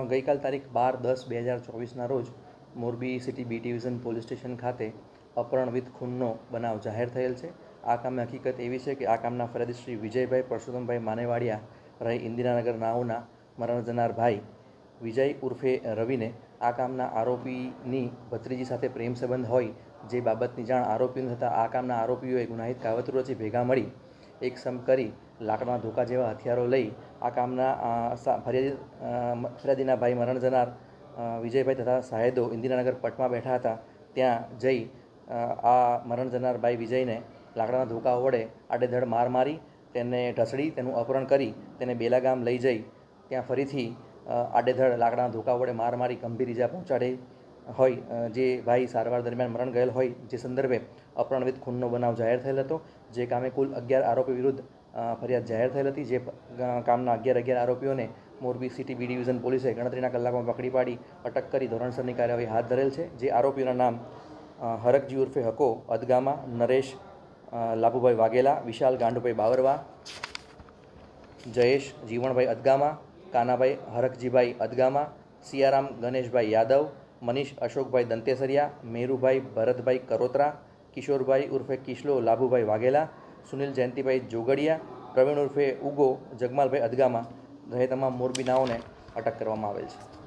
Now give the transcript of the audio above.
ગઈકાલ તારીખ 12/10/2024ના રોજ Morbi city B division police station ખાતે અપહરણ વિથ ખૂનનો બનાવ જાહેર થયેલ છે। આ કામની હકીકત એવી છે કે આ કામના ફરિયાદી શ્રી વિજયભાઈ પરસોત્તમભાઈ માનેવાડિયા રહી ઇન્દિરાનગર નાઓના મરણ જનાર ભાઈ વિજય ઉર્ફે રવિને આ કામના આરોપીની ભત્રીજી સાથે પ્રેમ સંબંધ હોય જે બાબતની જાણ આરોપીઓને થતાં આ કામના આરોપીઓએ ગુનાહિત કાવતરું રચી ભેગા મળી એક સમ કરી લાકડાના ધોકા જેવા હથિયારો લઈ આ કામના ફરિયાદીના ભાઈ મરણ જનાર વિજયભાઈ તથા સાહેદો ઇન્દિરાનગર પટમાં બેઠા હતા ત્યાં જઈ આ મરણ જનાર ભાઈ વિજયને લાકડાના ધોકા વડે આડેધડ માર મારી તેને ઢસડી તેનું અપહરણ કરી તેને બેલા ગામ લઈ જઈ ત્યાં ફરીથી આડેધડ લાકડાના ધોકા વડે માર મારી ગંભીર ઇજા પહોંચાડી હોય જે ભાઈ સારવાર દરમિયાન મરણ ગયેલ હોય જે સંદર્ભે અપહરણ વિથ ખૂનનો બનાવ જાહેર થયેલ હતો। જે કામે કુલ 11 આરોપી વિરુદ્ધ ફરિયાદ જાહેર થયેલ હતી। જે કામના 11 આરોપીઓને મોરબી સિટી બી ડિવિઝન પોલીસે ગણતરીના કલાકોમાં પકડી પાડી અટક કરી ધોરણસરની કાર્યવાહી હાથ ધરેલ છે। જે આરોપીઓના નામ હરકજી ઉર્ફે હકો અદગામા, નરેશ લાભુભાઈ વાઘેલા, વિશાલ ગાંડુભાઈ બાવરવા, જયેશ જીવણભાઈ અદગામા, કાનાભાઈ હરકજીભાઈ અદગામા, સિયારામ ગણેશભાઈ યાદવ, મનીષ અશોકભાઈ દંતેસરિયા, મેરુભાઈ ભરતભાઈ કરોત્રા, કિશોરભાઈ ઉર્ફે કિશલો લાભુભાઈ વાઘેલા, સુનિલ જયંતિભાઈ જોગડિયા, પ્રવીણ ઉર્ફે ઉગો જગમાલભાઈ અદગામા રહે તમામ મોરબી નાઓને અટક કરવામાં આવેલ છે।